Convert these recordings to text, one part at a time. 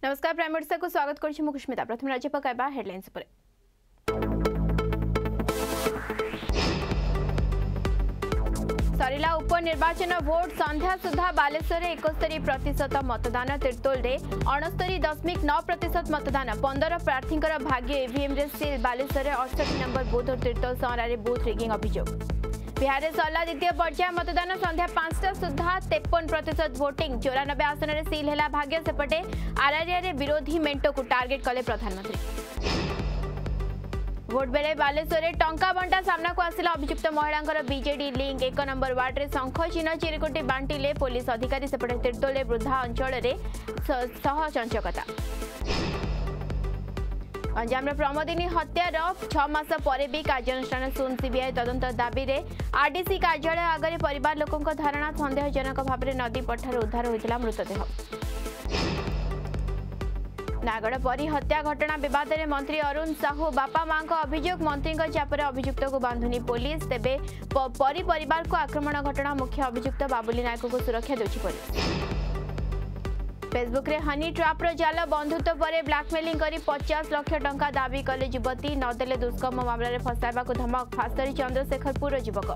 नमस्कार प्राइम ओडिशा को स्वागत करछि मु कुष्मिता। प्रथम राज्य पकाइबा हेडलाइंस पर। सरिला उपनिर्वाचन भोट संध्या सुधा बालेश्वर 71% मतदान, तिर्तोल 69.9% मतदान, 15 प्रार्थी भाग्य ईवीएम रे सील, बालेश्वर 68 नंबर बूथ और तिर्तोल सहरा बूथ रिगिंग अभियोग। बिहार में सरला द्वितीय पर्याय मतदान, संध्या 5टा सुधा 53% वोटिंग, 94 आसन में सील है भाग्य। सेपटे आरआरआर रे विरोधी मेंटो को टार्गेट कले प्रधानमंत्री। भोट बेले बालेश्वर टंका बंटा सामना को आसिला अभियुक्त महिला बीजेडी लिंक। 1 नंबर वार्ड रे शंख चिन्ह चिरकुटी बांटिले पुलिस अधिकारी। सेपटे तिर्तोल वृद्धा अंचल सह चंचकता। गंजाम प्रमोदिनी हत्यार 6 मास पर भी कार्यानुष्ठान शून्य, सीबीआई तदंत दाबी रे आरडीसी कार्यालय आगे परिवार लोकों धारणा, सन्देहजनक भाव में नदी पठार उद्धार होता मृतदेह। नागड़ परी हत्या घटना विवाद में मंत्री अरुण साहू बापा मां को अभियोग, मंत्री चापर अभियुक्त को बांधुनी पुलिस। तेबे परी परिवार को आक्रमण घटना, मुख्य अभियुक्त बाबुली नायक को सुरक्षा देछि पुलिस। फेसबुक रे हनी ट्रैप रो जाल, बंधुत्व पर ब्लैकमेलिंग करी 50 लाख टंका दाबी कले युवती, नदेले दुष्कर्म मामला रे फसाइबा को धमक, फास्तरी चंद्रशेखरपुर युवक।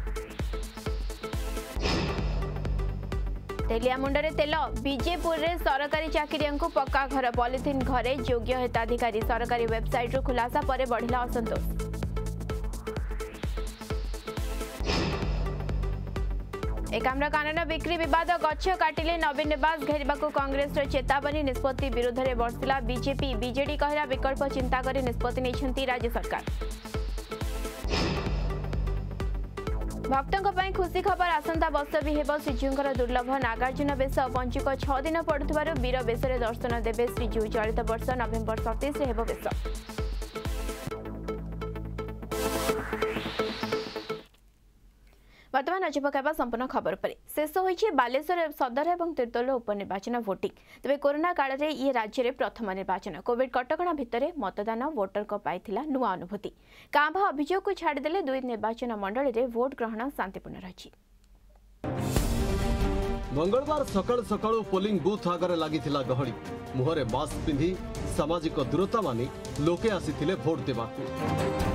तेलिया मुंडरे तेल, बीजेपुर रे सरकारी चाकरियां को पक्का घर, पॉलिथिन घरे योग्य हिताधिकारी, सरकारी वेबसाइट रो खुलासा पर बढ़िला असंतोष। एकाम्र कानून बिक्री विवाद, गछ काटिले नवीन निवास घेरवा को कांग्रेस चेतावनी, निष्पत्ति विरोध में बर्षिला बीजेपी। बीजेडी कहला विकल्प चिंता कर निष्पत्ति नहीं राज्य सरकार। भक्तों पर खुशी खबर, आसंता वर्ष भी हेब श्रीजीउंकर दुर्लभ नागार्जुन बेश। पंचुक 6 दिन पड़ुथिबारु वीर बेश दर्शन देवे श्रीजीउ। चलित वर्ष नवेम्बर 27 हेब बेश। वर्तमान नजर पकाइबा संपूर्ण खबर पर। शेष होइछि बालेश्वर सदर और तिर्तोल उपनिर्वाचन वोटिंग। तेज कोरोना काल में ये राज्य में प्रथम निर्वाचन। कोविड कटकणा भितर मतदान वोटर को पाइथिला नुआ अनुभूति। कांभा अभियोग को छाड़देले 2 निर्वाचन मंडल में वोट ग्रहण शांतिपूर्ण रही। मंगलवार सकाल सकाल पोलिंग बूथ आगे लगी गहड़ी। मुहरे मास्क पिंधि सामाजिक दूरता मानि लोके आसीथिले वोट देबाकू।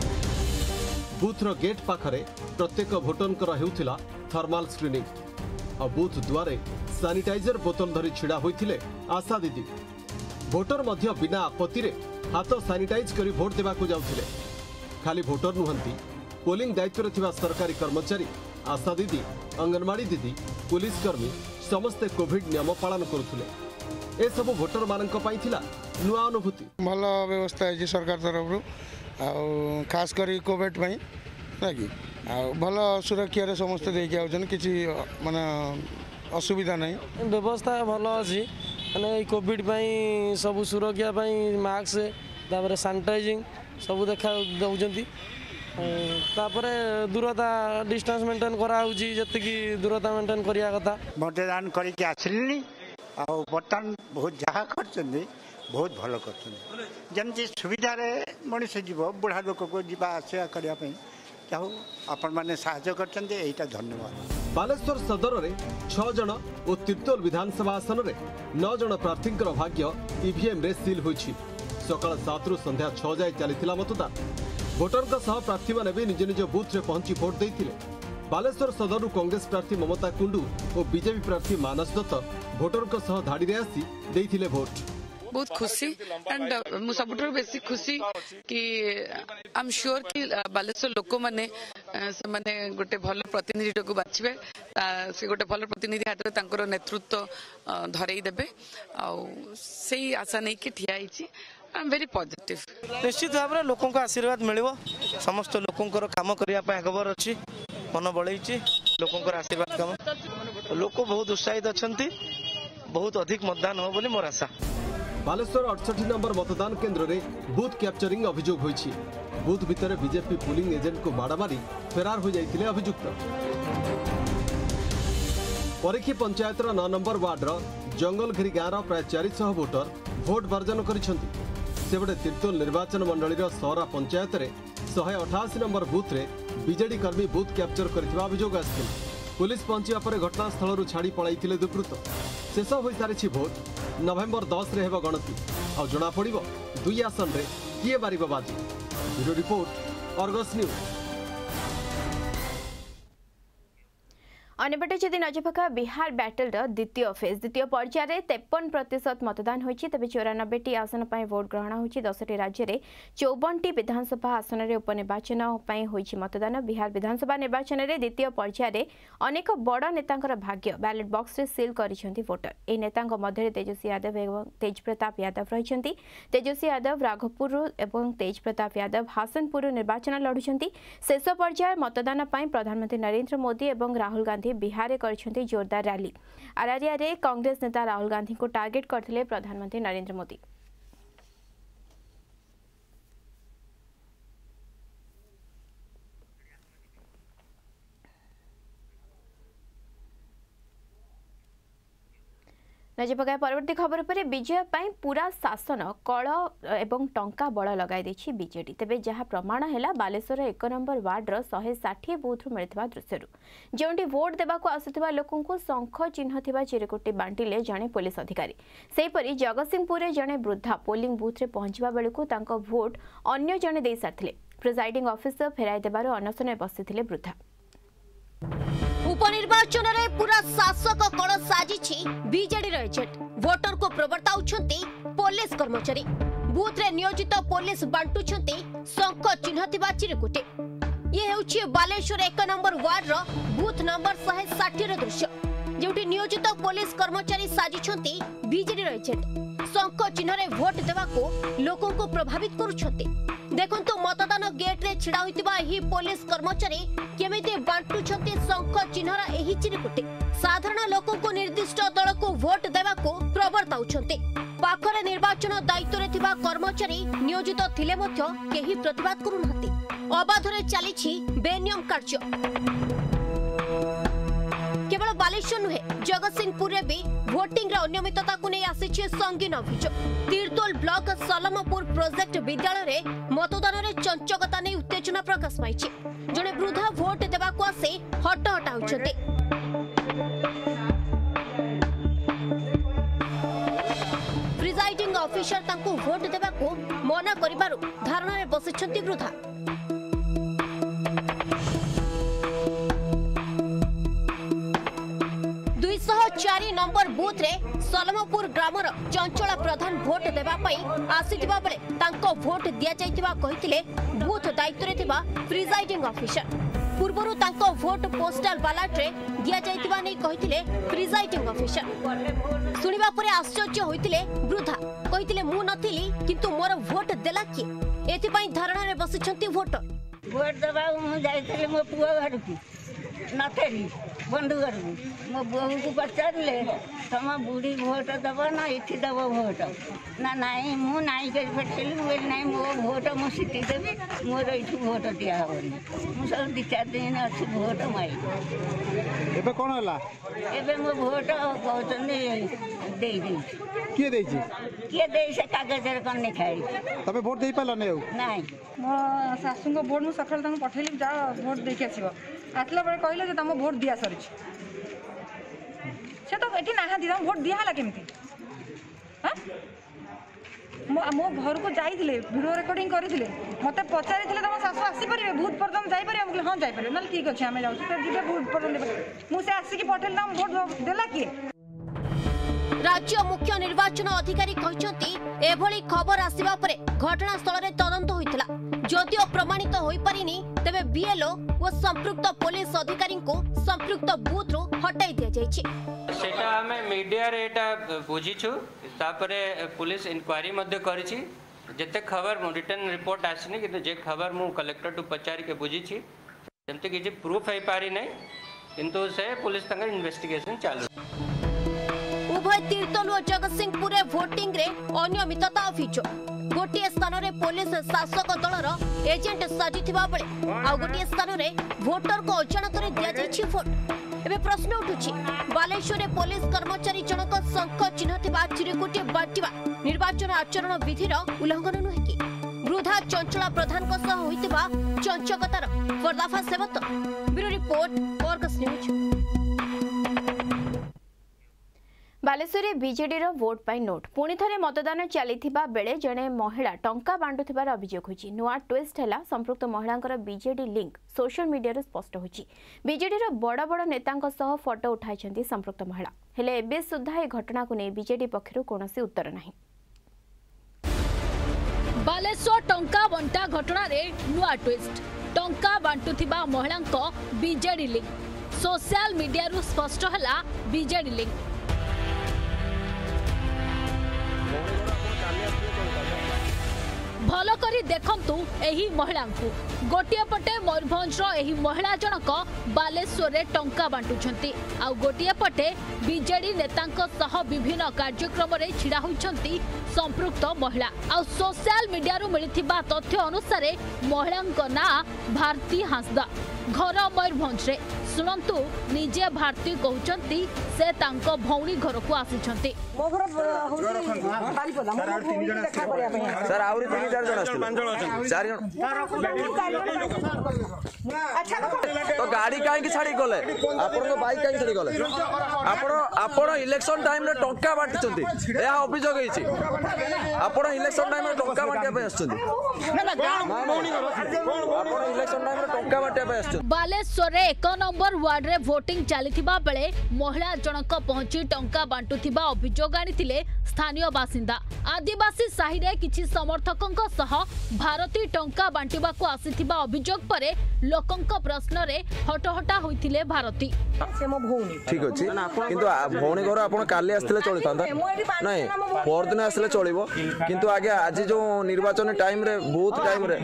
बूथर गेट पाखरे प्रत्येक भोटरंकर हेउथिला थर्माल स्क्रीनिंग। और बूथ द्वारे सैनिटाइजर बोतल धरी छिड़ा होइथिले आशा दीदी। भोटर मध्य बिना आपत्ति रे हाथ सैनिटाइज करी वोट देबाकू जाउथिले। खाली भोटर नुहंती, पोलिंग दायित्व रे थिबा सरकारी कर्मचारी, आशा दीदी, अंगनवाड़ी दीदी, पुलिस कर्मी समस्ते कोविड नियम पालन करुथिले। ए सब भोटर मानक पई थिला नुआ अनुभूति। भल व्यवस्था है सरकार तरफ खास करी कोविड पाई कि भल सुरक्षा समस्त देखिए आउछन, किसी माने असुविधा नहीं। व्यवस्था भल अच्छी माने कोविड पाई सब सुरक्षा पाई मास्क तापर सैनिटाइजिंग सब देखा दउजंती। तापरे दूरता डिस्टेंस मेंटेन करा होउची, जति दूरता मेंटेन करिया कथा। मतदान करी के आछलिनी आ बर्तन बहुत जहा करछन, बहुत भल कर जमी सुविधा मनीष जीव बुढ़ा लोक को जीवा आसा करने आपण मैंने साहाय्य कर धन्यवाद। बालेश्वर सदर में 6 जन और तिर्तोल विधानसभा आसन में 9 जन प्रार्थी भाग्य ईवीएम रे सील होइछि। सकाळ 7 रु संध्या 6 जाए चली मतदान। भोटर सह प्रार्थी माने भी निज निज बूथ रे पहुंची भोट देइथिले। बालेश्वर सदर कांग्रेस प्रार्थी ममता कुंडू और बीजेपी प्रार्थी मानस दत्त भोटर सह धाड़ी रे आसी देइथिले भोट। बहुत खुशी एंड सब बेसी खुशी कि आई एम श्योर कि बालेश्वर लोक मैंने गोटे भल प्रतिनिधि को बाछिबे, से गोटे भल प्रतिनिधि हाथ में नेतृत्व धरई देबे। से आशा नहीं कि ठिया आई एम वेरी पॉजिटिव। निश्चित भाव में लोकों को आशीर्वाद मिलिबो। समस्त लोकों काम करने खबर अच्छी, मन बढ़ई लोकों आशीर्वाद काम। लोक बहुत उत्साहित अच्छा, बहुत अधिक मतदान हो बोली मोर आशा। बालेश्वर 68 नंबर मतदान केन्द्र में बूथ कैप्चरिंग अभियोग होइछि। बूथ भितर बीजेपी पोलिंग एजेंट को माड़ा मारी फेरार हो जाइथिले अभियुक्त। परीक्षी पंचायत 9 नंबर वार्डर जंगलघेरी गाँव प्राय 400 भोटर भोट वर्जन करिसेंति। सेपटे तिर्तोल निर्वाचन मंडलीर सहरा पंचायत में 188 नंबर बूथ रे बीजेडी कर्मी बूथ कैप्चर करथिबा अभियोग आसिथिले। पुलिस पहुंचा पर घटनास्थल छाड़ी पड़ाई दुर्वृत्त। शेष हो सारी भोट नवेम्बर 10 रे हेबो गणति आ जणा पड़िबो दुई आसन रे किए बारिबो बाजी। Bureau report Argus news. अन्यपटे जदि नजर पका बिहार बैटल द्वितीय फेज द्वितीय पर्यायर 53% मतदान होती तेज 94टी आसन पर भोट ग्रहण होती 10टी राज्य में 54टी विधानसभा आसन में उपनिर्वाचन होती मतदान। बिहार विधानसभा निर्वाचन में द्वितीय पर्यायर अनेक बड़ नेता भाग्य बैलेट बॉक्स रे सील करिसेंती वोटर। ए नेता मध्य तेजस्वी यादव एवं तेज प्रताप यादव रही। तेजस्वी यादव राघोपुर और तेज प्रताप यादव हासनपुर निर्वाचन लड़ुंट। शेष पर्यायर मतदान प्रधानमंत्री नरेंद्र मोदी और राहुल गांधी बिहार में जोरदार रैली। अरारिया रे कांग्रेस नेता राहुल गांधी को टार्गेट करथिले प्रधानमंत्री नरेंद्र मोदी। नजर पकाए परवर्ती खबर पर विजय पाई पूरा शासन कल एवं टंका बड़ लगाई देछि बीजेडी। तेबे जहां प्रमाण हैला बालेश्वर 1 नंबर वार्डर 160 बूथ मिलथिबा दृश्यरु जेउंटी वोट देबाको आसुथिबा लोकंकु शंख चिन्ह थिबा चिरकुटी बांटिले जणे पुलिस अधिकारी। सेहीपरि जगतसिंहपुर रे जणे वृद्धा पोलिंग बूथ रे पहुंचबा बेलकु तांको वोट अन्य जणे देई सारथिले। प्रिजाइडिंग ऑफिसर फेराई देबारो अनशन बसिथिले वृद्धा। उपनिर्वाचन में पूरा शासक कल साजिछि बीजेडी एजेंट। वोटर को प्रवर्ताउछंती पुलिस कर्मचारी। बूथ रे नियोजित पुलिस बांटुछंती शंख चिन्ह थिबा चिरकुटी। ये हेउछि बालेश्वर 1 नंबर वार्ड रो बूथ नंबर 160 रो दृश्य जेउठी नियोजित पुलिस कर्मचारी साजिछंती बीजेडी एजेंट। शंख चिन्ह रे वोट देबाको लोकों को प्रभावित करूछंती। देखंतु मतदान गेट रे छिड़ा होइतिबा एही पुलिस कर्मचारी केमिति बांटुछंती शंख चिन्हरा एही चिरकुटी। साधारण लोकों को निर्दिष्ट दल को वोट देबाको प्रवर्ताउछंती। पाखरे निर्वाचन दायित्व रे थिबा कर्मचारी नियोजित थिले मध्य केही प्रतिवाद करूनांती। अबाधरे चलीछि बेनियम कार्य। केवल बालेश्वर नुहे जगतसिंहपुर रे भी वोटिंग रे अनियमितता को नहीं आसीछि संगीन अभियोग। तीर्तोल ब्लॉक सलमपुर प्रोजेक्ट विद्यालय रे मतदान रे चंचकता नहीं उत्तेजना प्रकाश पाइछि। जने वृद्धा वोट देबा को आसे हट हटा होछते। प्रिजाइडिंग ऑफिसर तांको वोट देबा को मना करिबारु धारणा रे बसिछंती वृद्धा। 204 नंबर बूथ रे सलमपुर ग्रामर चंचला प्रधान वोट देबा पई आसीथिबा बेले तांको वोट दिया जायतिबा कहिथिले बूथ दायित्व रे थिबा प्रिजाइडिंग ऑफिसर। पूर्वरु तांको वोट पोस्टल बैलेट रे दिया जायतिबा नै कहिथिले प्रिजाइडिंग ऑफिसर। सुनिबा परे आश्चर्य होइतिले वृद्धा। कहिथिले मु नथिली किंतु मोर वोट देला कि एथि पई धारणा रे बसिछंती वोटर। वोट देबा मु जायथिले मो पुआ घर की नथेली बंधु घर मो बहु को पचारे तुम बुढ़ी भोट दब ना इति दब भोट ना नाई मु नाई कर पठेली ना मो भोट मु सीटी देवी मोर ये भोट दिया हेनी मुझे 2-4 दिन अच्छी भोट माई एबे कोन हला एबे मो भोट कहतनी दे दे किए दे से कागज रे कोन नहीं खाई तबे वोट दे पालो नै नाही मो सासु को वोट मु सकाळ तंग पठेली जा वोट दे के आसीबो आतला बरे कहले जे तम वोट दिया सरी से तो एठी ना दिदा वोट दिया हला केमती हां मो घर को जाइथिले वीडियो रिकॉर्डिंग करिथिले मते पचारिथिले तम सासु आसी परिबे भूत पर तम जाई परिबे हम हां जाई परिबे नल ठीक अछि हमें जाउ त जिबे भूत पर मु से आसी की पठेल तम वोट देला की। राज्य मुख्य निर्वाचन अधिकारी कहते एभली खबर आसिबा परे घटनास्थल में तदंत होइतला। जदिओ प्रमाणित होई परिनी तेबे बीएलओ व संपृक्त पुलिस अधिकारी को संपृक्त बूथ रो हटाई दिया जायछि। सेटा हमें मीडिया रे एटा बुझिछु तापरे पुलिस इंक्वायरी मध्ये करिछि जते खबर रिटर्न रिपोर्ट आसिनी कि जे खबर मु कलेक्टर टू पचारी के बुझिछि जंते कि जे प्रूफ है पारी नै किंतु से पुलिस तंग इन्वेस्टिगेशन चालू। उभय तीर्तोल और जगतसिंहपुर वोटिंग रे अनियमितता अभियोग। गोटे स्थान रे पुलिस शासक दलर एजेंट साजिथिबा बेले आ गोटे स्थान रे वोटर को अजाणत रे दिया जायछि वोट। एबे प्रश्न उठुछि बालेश्वर पुलिस कर्मचारी जनक शंख चिन्ह थिबा चिरकुटी बाटिबा निर्वाचन आचरण विधिर उल्लंघन नुहे कि वृद्धा चंचला प्रधान को सह होइतिबा चंचकतार पर्दाफाश हेबत। Bureau report Argus news. Baleswar BJD भोट पर नोट पुणी थे मतदान चलता बेले जड़े महिला टंका बांटुथिबार अभियोग होछि। नुआ ट्विस्ट है संपृक्त महिला बीजेडी लिंक सोशल मीडिया स्पष्ट होछि। बीजेडी बड़ बड़ नेतांक सह फोटो उठाई संपृक्त महिला हेले एबे सुधा ए घटना को नहीं बीजेडी पक्षरु कोनोसी उत्तर नहीं। बालेश्वर टंका बंटा घटना रे नुआ ट्विस्ट टंका बांटुथिबा महिला बीजेडी लिंक सोशल मीडिया रु स्पष्ट है बीजेडी लिंक। भल करी देखंतु एही महिला को गोटिए पटे मयूरभंज एही महिला जनक बालेश्वर रे टंका बांटुछंती आ गोटिए पटे बीजेडी नेतांक सह विभिन्न कार्यक्रम रे छिड़ा होइछंती संपृक्त महिला आ सोशल मीडिया रु मिलिथिबा तथ्य अनुसार महिलांक ना भारती हांसदा घर मयूरभंज रे सुनंतु निजे भारती कहउछंती से तांको भौणी घर को आसीछंती। मो घर बारीपदा मो भौणी देखा करिया पे सर आउरी 3-4 जण असथि 4 अच्छा तो गाड़ी काहे की छाड़ी गले आपन को बाइक काहे छाड़ी गले आपन इलेक्शन टाइम रे टंका बांटचंती ए अभियोग होईछि आपन इलेक्शन टाइम रे टंका बांटे पे आछंती आपन इलेक्शन टाइम रे टंका बांटे पे आछंती। बालेश्वर रे 1 नंबर वार्ड रे वोटिंग चलिथिबा बेले महिला जनक पहुंची टंका बांटुथिबा अभियोग आनिथिले स्थानीय बासिंदा। आदिवासी साही रे किछि समर्थकक सह भारती टंका बांटिबा को आसीथिबा अभियोग परे लोकंक प्रश्न रे हटहटा होइथिले भारती से मो भौणी ठीक अछि किंतु भौणी घर आपन काली आस्थिले चलितांदा नै परदिन आस्थिले चलिबो किंतु आगे आज जो निर्वाचन टाइम रे बूथ टाइम रे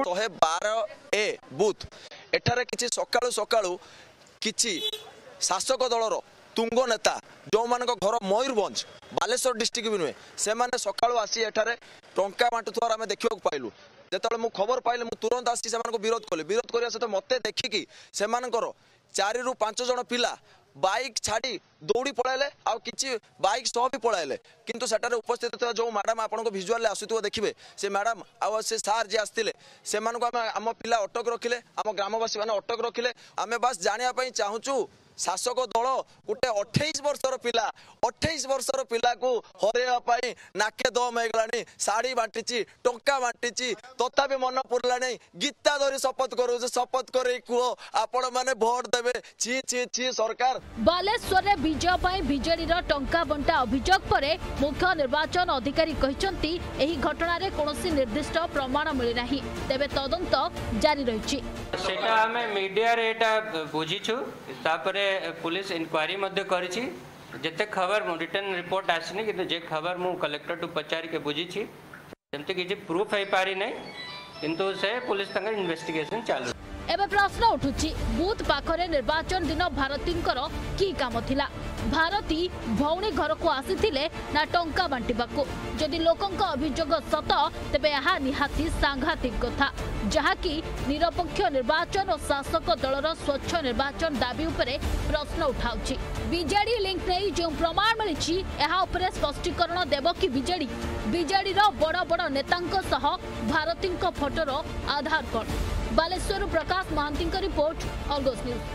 112 ए बूथ एठारे किछि सकाळु सकाळु किछि शासक दलर तुंग नेता जो मान घर मयूरभंज बालेश्वर डिस्ट्रिक्ट भी नुहे से माने सकाळु आसी एठारे टंका बांटुथार आमे देखियो पाइलु जेतले मु खबर पाइले मु तुरंत आसी सेमान को विरोध करिया सहित मते देखिकी सेमानकर 4 ରୁ 5 जण पिला बाइक छाड़ी दौड़ी पळाइले आ किछि बाइक सह भी पळाइले किंतु सेटारे उपस्थित था जो मैडम आपन को विजुअल आसुतो देखिबे से मैडम आ से सार जे आस्तिले सेमान को आम पिला अटक रखिले आम ग्रामवासी माने अटक रखिले आमे बस जानिया पई चाहूचु शासक दल गोटे 28 वर्षर पिला 28 वर्षर पिला को हरेवा नाके दम होगलानी शाढ़ी बांटी टंका बांटी तथापि मन पुरला नहीं गीता धरी शपथ करू शपथ कर कह आपण मैंने भोट देवे छी छी छी सरकार। बालेश्वर रे विजय पई बीजेडी रो टंका बंटा अभियोग परे मुख्य निर्वाचन अधिकारी कहिसंती एही घटना रे कोनोसी निर्दिष्ट प्रमाण मिली नाही तेबे तदंत जारी रहिछि सेटा हमें मीडिया रे एटा बुझिछु तापरे पुलिस इंक्वायरी मध्य करिछि जेते खबर रिटर्न रिपोर्ट आसनी कि जे खबर मु कलेक्टर टू पचारि के बुझी छी जेमते कि जे प्रूफ है पारी नै किंतु से पुलिस तंग इन्वेस्टिगेशन चालू। एबे प्रश्न उठुछि बूथ पाखरे निर्वाचन दिन भारतींकर की काम थिला भारती भौणी घर को आसीथिले ना टंका बांटिबाको जदि लोकंक अभियोग सत तेबे यहा निहाती सांघातिक कथा जहाकी निरपेक्ष निर्वाचन और शासक दलर स्वच्छ निर्वाचन दाबी उपरे प्रश्न उठाउछि। बीजेडी लिंक नै जो प्रमाण मिलिछि एहा उपरे स्पष्टीकरण देबो कि बीजेडी रो बड़ बड़ नेतांक सह भारतींक फोटोर आधार कोन। Baleswar Prakash Mahanti report Argus news.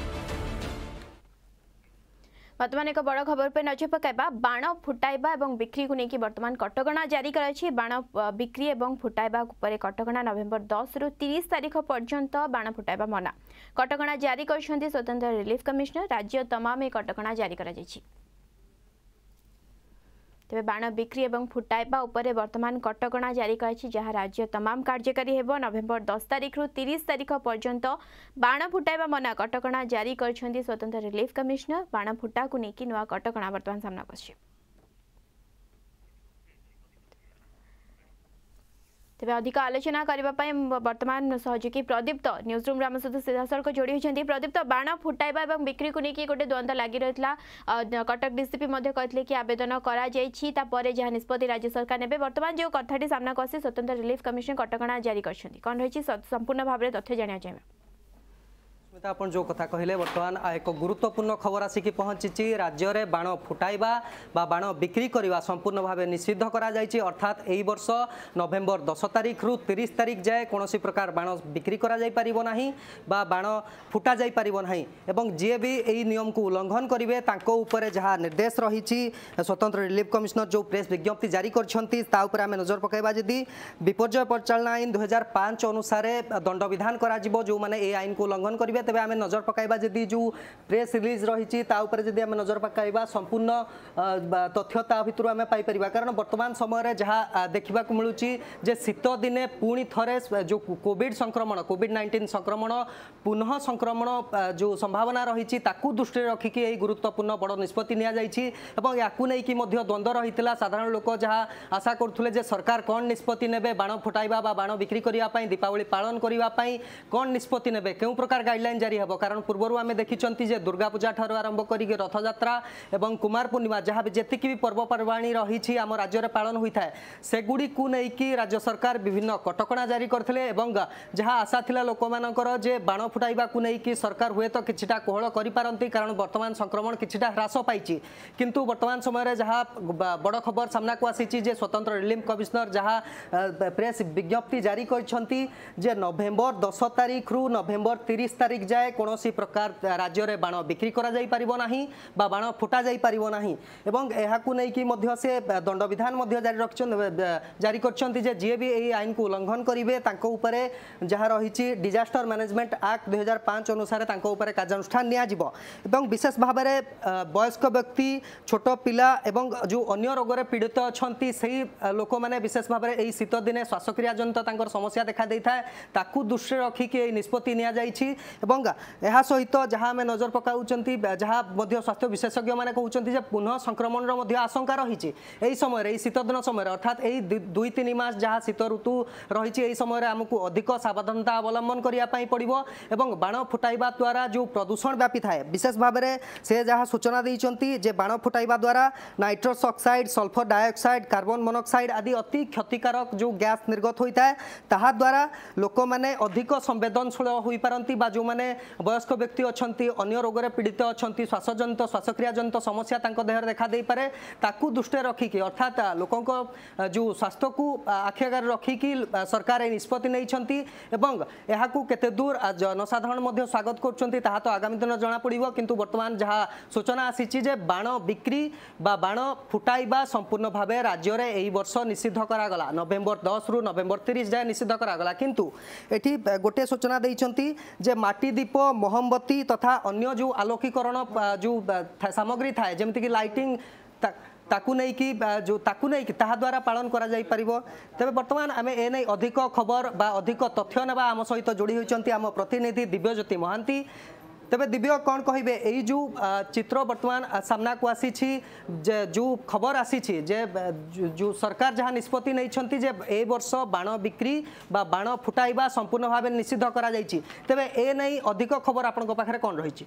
वर्तमान एक बड़ खबर पर नजर पकाइबा बाण फुटाइबा और बिक्री को लेकिन वर्तमान कटकणा जारी कराई। बाण बिक्री और फुटाइबा उपर कटकणा नवेम्बर 10 ରୁ 30 तारीख पर्यंत बाण फुटाइबा मना कटकणा जारी कर स्वतंत्र रिलीफ कमिश्नर राज्य तमाम ए कटकणा जारी करा जायछि। तेज बाण बिक्री और फुटाइबा उपर वर्तमान कटकणा जारी कराई जहाँ राज्य तमाम कार्यकारी हेब नवेम्बर 10 तारीख ରୁ 30 तारीख पर्यंत बाण फुटाइबा मना कटकणा जारी कर स्वतंत्र रिलीफ कमिश्नर बाण फुटा को लेकिन नुआ कटकणा वर्तमान सामना कर। तेज अधिक आलोचना करने वर्तमान सहयोगी प्रदीप्त न्यूज रूम आम सहित सीधासख जोड़ी होती। प्रदीप्त बाण फुटाइबा और बिक्री को लेकिन गोटे द्वंद्व लगी रही कटक डीसीपी कहते कि आवेदन कर जहाँ निष्पत्ति राज्य सरकार ने वर्तमान जो कथाटी सामना को स्वतंत्र रिलीफ कमिशन कटकणा जारी कर संपूर्ण भाव में तथ्य जाना चाहिए। आप जो कथा कहले बर्तमान एक गुरुत्वपूर्ण खबर आसिक पहुंची राज्य में बाण फुटाइबा बा बाण बिक्री करने संपूर्ण भाव निषिद्ध करा जायछि। अर्थात यही वर्ष नवेम्बर 10 तारिख रु 30 तारिख जाए कौन प्रकार बाण बिक्री करा जाय परिबो नाही बा बाण फुटा जाय परिबो नाही एवं जे भी यही नियम को उल्लंघन करेंगे तांको ऊपर जहाँ निर्देश रही स्वतंत्र रिलीफ कमिशनर जो प्रेस विज्ञप्ति जारी करछंती ता ऊपर आमे नजर पकाइबा जदि विपर्यय परिचालना आईन 2005 अनुसार दंड विधान करा जिवो जो माने ए आईन को उल्लंघन करेंगे तेज आम नजर पकाइबा जदि जो प्रेस रिलीज रही जदि आम नजर पकाइबा संपूर्ण तथ्य ता भितर आम पाइपर कारण वर्तमान समय जहाँ देखा मिलूँ जे शीत दिने पुणी थरे जो कोविड-19 संक्रमण पुनः संक्रमण जो संभावना रही दृष्टि रखिकी यही गुरुत्वपूर्ण बड़ निष्पत्ति या द्वंद्व रही साधारण लोक जहाँ आशा करुले सरकार कौन निष्पत्ति ने बाण फुटाइबा बाण बिक्री करने दीपावली पालन करने कौन निष्पत्ति ने क्यों प्रकार गाइडलाइन जारी हम कारण पूर्व आम देखी दुर्गा पूजा ठार आरंभ कर रथयात्रा और कुमार पूर्णिमा जहाँ भी जी भी पर्वपर्वाणी रही आम राज्य में पालन होता है सेगुड़ी को लेकिन राज्य सरकार विभिन्न कटकणा जारी करते जहाँ आशा था लोक मानकर जे बाण फुटाइबा को लेकिन सरकार हुए तो किछिटा कोहल करिपारंती कारण वर्तमान संक्रमण किछिटा ह्रास पाइछि किंतु वर्तमान समय जहाँ बड़ खबर सामना को आसी स्वतंत्र रिलीफ कमिशनर जहाँ प्रेस विज्ञप्ति जारी करछंती जे नवेम्बर 10 तारिख रु नवेम्बर 30 तारिख जाए कौन प्रकार राज्य में बाण बिक्री करा जाई परिबो नाही बा बाण फुटा जाई परिबो नाही एवं एहाकु नै कि मध्य से दंड विधान जारी करछंती जे जे भी एही आईन को उल्लंघन करिवे तांको उपरे जहाँ रही डिजास्टर मैनेजमेंट एक्ट 2005 अनुसार तांको उपरे कार्यानुष्ठान निया जिवो एवं विशेष भाव में वयस्क व्यक्ति छोट पिला एवं जो अन्य रोग में पीड़ित अछंती सही लोक माने विशेष भाव में एही शीत दिने श्वासक्रिया जनित तांकर समस्या देखा देता है ताकू दृष्टि रखिकी निष्पत्ति निया जाइछि एवं यह सहित जहाँ आम नजर पकाउछंती जहाँ स्वास्थ्य विशेषज्ञ मैंने कहते पुनः संक्रमण आशंका रही समय शीत दिन समय अर्थात यही 2-3 मास जहाँ शीत ऋतु रही समय आमको अधिक सावधानता अवलंबन करने पड़ो एवं बाण फुटाइबा द्वारा जो प्रदूषण व्यापी थाए विशेष भाव में से जहाँ सूचना देइछंती जे बाण फुटाइबा द्वारा nitrous oxide sulphur dioxide carbon monoxide आदि अति क्षतिकारक जो गैस निर्गत होता है ताहा द्वारा लोक मैंने अधिक संवेदनशील हो पारती जो मैंने वयस्क व्यक्ति अच्छी अन्य रोग में पीड़ित अच्छा श्वासजनित श्वासक्रिया जनित समस्या देह देखा दे पारे ताकू दृष्टि रखिकी अर्थात लोकों जो स्वास्थ्य को आखि आगे रखिकी सरकार निष्पत्ति नहीं केते दूर जनसाधारण स्वागत कर तो आगामी दिन जना पड़ो किंतु वर्तमान जहाँ सूचना आसी बाण बिक्री बा बाण फुटाइबा संपूर्ण भाव राज्य में यही वर्ष निषिद्ध करागला नवेम्बर 10 रु नवेम्बर 30 जाए निषिद्ध करागला किंतु एठी गोटे सूचना देइछंती जे माटी दीप मोहम्बती तथा अन्य जो आलोकीकरण जो सामग्री थाए जमती कि लाइटिंग ताकू नहीं कि जो ताकू नहीं कि ताहा द्वारा पालन करा जाई परिबो तबे वर्तमान आमे ए नै अधिक खबर बा अधिक तथ्य नेबा आम सहित जोड़ी होइछंती आम प्रतिनिधि दिव्यज्योति महांती तेबे दिव्य कौन कहे यही जो चित्र वर्तमान सामना को आसी जो खबर आसी जो सरकार जहाँ निष्पत्ति नहीं जे ए वर्ष बाण बिक्री बा बाण फुटाइबा संपूर्ण भाव निषिद्ध करा जाइछि तेबे ए नहीं अधिक खबर आपन पाखे कौन रही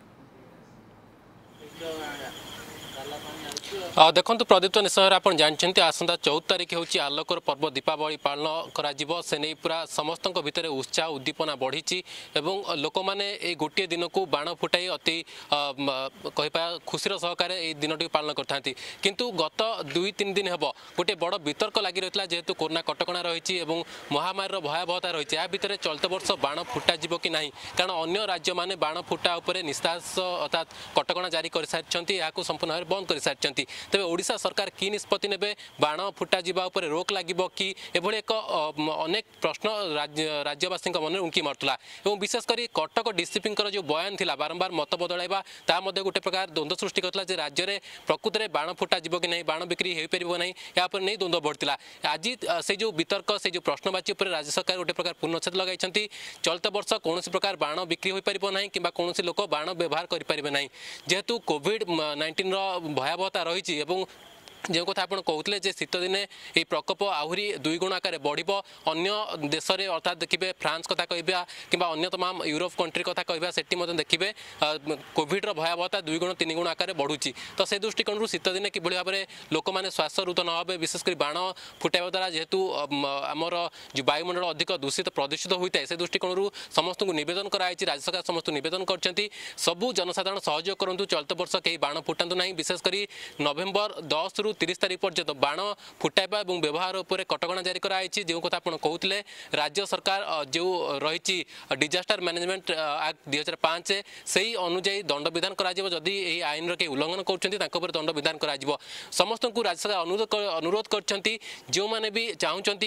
देखो प्रदीप्त निशय आप जानते आसंता 14 तारिख हूँ आलोकर पर्व दीपावली पालन कर पूरा समस्त भितर उत्साह उद्दीपना बढ़ी लोक मैंने गोटे दिन को बाण फुटाई अति कह खुशीर सहकार दिन टी पालन करते किंतु गत 2-3 दिन हम गोटे बड़ वितर्क लगी रही जेहेतु कोरोना कटकणा रही महामारी भयावहता रही है भितर चलित वर्ष बाण फुटा जीव कि ना कारण अन्य राज्य मैंने बाण फुटा उपर निस्तास अर्थात कटकणा जारी कर सारी संपूर्ण भाव बंद कर सारी तेज ओडिशा सरकार की निष्पत्ति ने बाण फुटा जीवा उपर रोक लगे कि एभली एक अनेक प्रश्न राज्यवासी मन उंकी मारुला और विशेषकर कटक डीसीपी जो बयान था बारंबार मत बदलैवा ता गोटे प्रकार द्वंद्व सृष्टि करता राज्य में प्रकृत में बाण फुटा जीव कि नहीं बाण बिक्री हो पार ना या नहीं द्वंद्व बढ़ता आज से जो वितर्क से जो प्रश्नवाची राज्य सरकार गोटे प्रकार पूर्णछेद लगाई चलित वर्ष कौन प्रकार बाण बिक्री हो पार ना कि कौन लोक बाण व्यवहार करें ना जेहेतु कोविड-19 भयावहता रही जो कथा आप कहते शीत दिने ये प्रकोप आहरी 2 गुण आकार बढ़ अन्य देश में अर्थात देखिए फ्रांस कथा कहवा कि अन्य तमाम यूरोप कंट्री कथा कहवा से देखिए कोविड भयावहता 2 गुण 3 गुण आकार बढ़ुची तो से दृष्टिकोण शीत दिने कि भाव में लोक मैंने श्वासरुद्ध न हे विशेषकर बाण फुटाइवा द्वारा जेहेतु आमर जो वायुमंडल अधिक दूषित प्रदूषित होता है से दृष्टिकोण समस्त को नवेदन कराई राज्य सरकार समस्त नवेदन कर सबू जनसाधारण सहयोग करूँ चलित वर्ष कहीं बाण फुटातु ना विशेषकर नवेम्बर 10 ରୁ 30 तारीख पर्यंत बाण फुटाइबा और व्यवहार उपर कटकणा जारी कराई जो कथा आप कहते राज्य सरकार जो रही डिजास्टर मैनेजमेंट एक्ट 2005 से अनुजाई दंड विधान करी आईन कई उल्लंघन कर दंड विधान कर समस्त को राज्य सरकार अनुरोध कर जो मैंने भी चाहते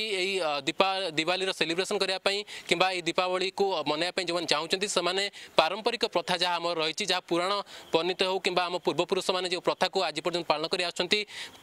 यही दिवाली सेलिब्रेशन करने कि दीपावली को मनवाई जो चाहते से पारंपरिक प्रथा जहाँ आम रही जहाँ पुराण वर्णित हो कि पूर्वपुरुष मैंने जो प्रथा को आज पर्यटन पालन कर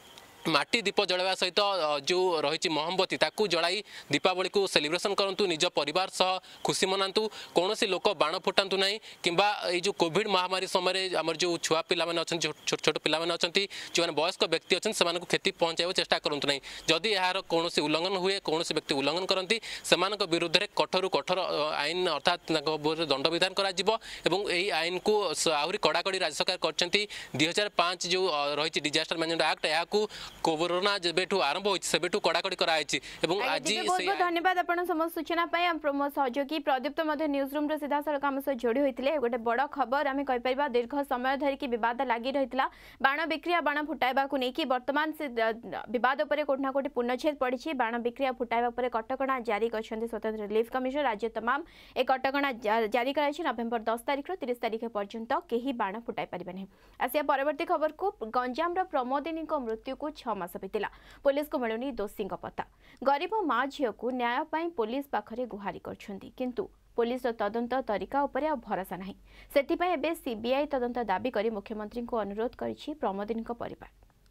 माटी दीप जलावा सहित जो रही मोहम्बती ताकू जलाई दीपावली को सेलिब्रेशन करूँ निज परिवार सह खुशी मनातु कौन लोक बाण फुटातु ना कि जो कोविड महामारी समय आम जो छुआ पिला छोट छोट पिला जो वयस्क व्यक्ति अच्छे से क्षति पहुँचाइब चेष्टा करूँ ना जदि यार कौन उल्लंघन हुए कौन व्यक्ति उल्लंघन करती से विरुद्ध में कठोर कठोर आईन अर्थात दंड विधान कर आईन को आहरी कड़ाकड़ी राज्य सरकार कर 2005 जो रही डिजास्टर मैनेजमेंट एक्ट या कोरोना जेबेठू आरंभ होइछ सेबेठू कड़ाकड़ी कराइछि एवं आज बहुत धन्यवाद आपण समस्त सूचना पाई हम प्रमो सहयोगी प्रदीप्त मध्य न्यूज रूम रे सीधा सड़क हम से जोड़ी होइतिले गोटे बड़ खबर आमे कहि परिबा दीर्घ समय धरि की विवाद लागी रहितला बाण बिक्रिया बाण फुटाइबा को नेकी वर्तमान से विवाद उपरे कोठना कोठी पूर्णछेद पड़िछि बाण बिक्रिया फुटाइबा उपरे कटकणा जारी करछन्ते स्वतंत्र रिलीफ कमिशनर राज्य तमाम एक कटकणा जारी कराइछि नवेम्बर 10 तारिख रो 30 तारिख पर्यंत केही बाण फुटाइ परिबे नै आसिया परवर्ती खबर को गंजाम रो प्रमोदिनी को मृत्यु को 6 मास बीतला पुलिस को मिलुनी दोषी पता गरीब माँ झील को न्याय पाई पुलिस पाखरे गुहारी करछन्ती किंतु पुलिस तदंत तरीका उपरे आ भरोसा नहीं सेथिपाई एबे सीबीआई तदंत दाबी करी मुख्यमंत्री को अनुरोध करिछि प्रमोदिनी को परिवार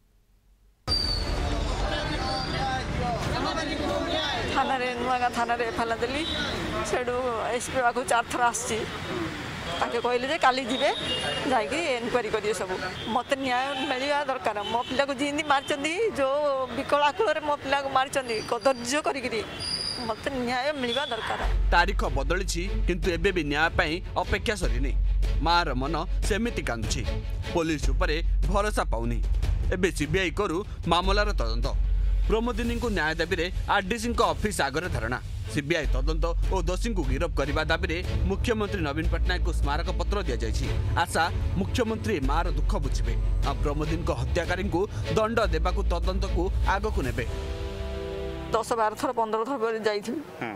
थाना रे नुआ थाना रे एफआईआर देली सेडू एसपी बाकू 4 थर आसी ताके कहले जे काली जीवे जाइए इनक्वारी करिए सब मत न्याय मिलवा दरकार मो पिला को जिंदी मारचंदी जो विकलाकुल मो पिला को मारचंदी कदर्य करी मत न्याय मिलवा दरकार तारीख बदली किंतु एबे भी न्याय पाई अपेक्षा सरीनी मार मन सेमिति कांदुछि पुलिस उपरे भरोसा पाउनी एबे सीबीआई करू मामलार तदंत प्रमोदिनी को न्याय दाबी में आरडीसी ऑफिस आगे धारणा सीबीआई तदंत और दोषी को गिरफ्त करने दाबी में मुख्यमंत्री नवीन पट्टनायक को स्मारक पत्र दि जाएगी आशा मुख्यमंत्री मार दुख बुझे प्रमोदिनी हत्याकारी को दंड देवा तदंत को आग को ने 10-12 थर 15 थर जाइए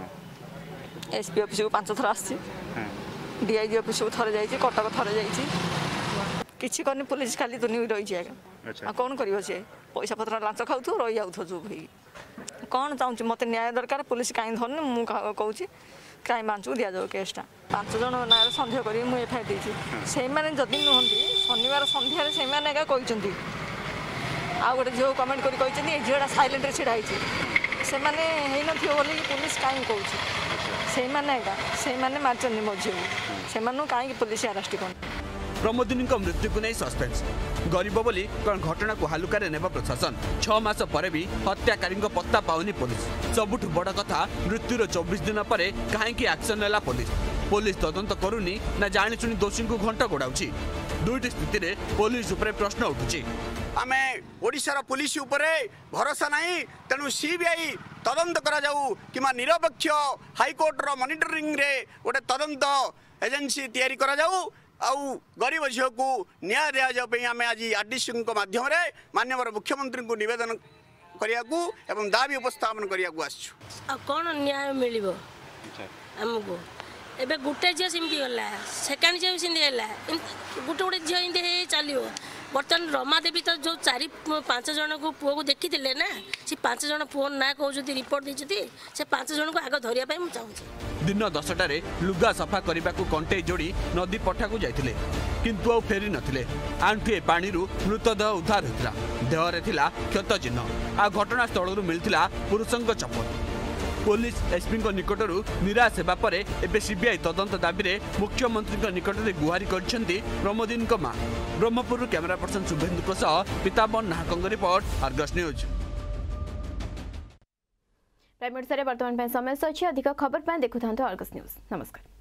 एसपी ऑफिस को 5 थर आसी डीआईजी ऑफिस को थरे जाइए कटक थरे जाइए किसी करनी पुलिस खाली दुनिया रही जाएगा कौन कर पैसा पत्र लांच खाऊ रही जाऊ चुप हो कौन चाहूँ मत न्याय दरकार पुलिस कहीं धरनी मुझे कहूँ क्राइम ब्रांच को दि जाऊ केसटा 5 जन ना सन्देह कर एफआईआर देती से जदि नुहति शनिवार सन्धार से कहते आ गए झील कमेंट कर झीलटा सैलेंट ढड़ा से बोली पुलिस कहीं कहूँ से मार्चन मो झील से कहीं पुलिस अरेस्ट कर प्रमोदिनी मृत्यु को नहीं सस्पेंस गरीब बोली कौन घटना को हालुका नेबा प्रशासन 6 मास पर भी हत्याकारी पत्ता पाउनी पुलिस सबुठ बड़ कथा मृत्युर 24 दिन पर कहीं एक्शन नेला पुलिस तदंत करूनी ना जानी शुणी दोषी को घंटा गोड़ाऊँगी दुईटी स्थिति में पुलिस उपरे प्रश्न उठुची आमे ओडिशार पुलिस उपरे भरोसा नहीं तेणु सीबीआई तदंत करा जाऊ किमा निरपेक्ष हाईकोर्टर मॉनिटरिंग रे गोटे तदंत एजेंसी तैयारी करा जाऊ आउ गरीब झील को न्याय दिया जाए आम आज आरडीसी माध्यम माननीय मुख्यमंत्री को निवेदन करने दाबी उपस्थापन करने कौन न्याय मिल आमको एबे गोटे झील सेमती गला सेकेंड झील सेमती गला गोटे गोटे झील चलो बर्तमान रमा देवी तो जो 4-5 जन को पुआ को देखी ना से 5 जन पुओ ना कहते रिपोर्ट देती से 5 जन को आग धरिया मुझे चाहूँगी दिन 10टारे लुगा सफा करने को कंटे जोड़ी नदी पठा को जाते किंतु आ फेरी नथिले आंठुए पानी मृतदेह उद्धार होता देहरे थिला क्षत चिन्ह आ घटनास्थल मिलता पुरुषों चप्पल पुलिस एसपी निकटरू निराश हेबा परे एबे सीबीआई तदंत दाबी मुख्यमंत्री निकट में गुहारी करछंती प्रमोदिन मां। ब्रह्मपुर कैमरा पर्सन शुभेन्दु सह पिताबन नाहकंग report Argus news. Prime Odisha रे वर्तमान समय अच्छी अधिक खबर देखुं आर्गस न्यूज। नमस्कार।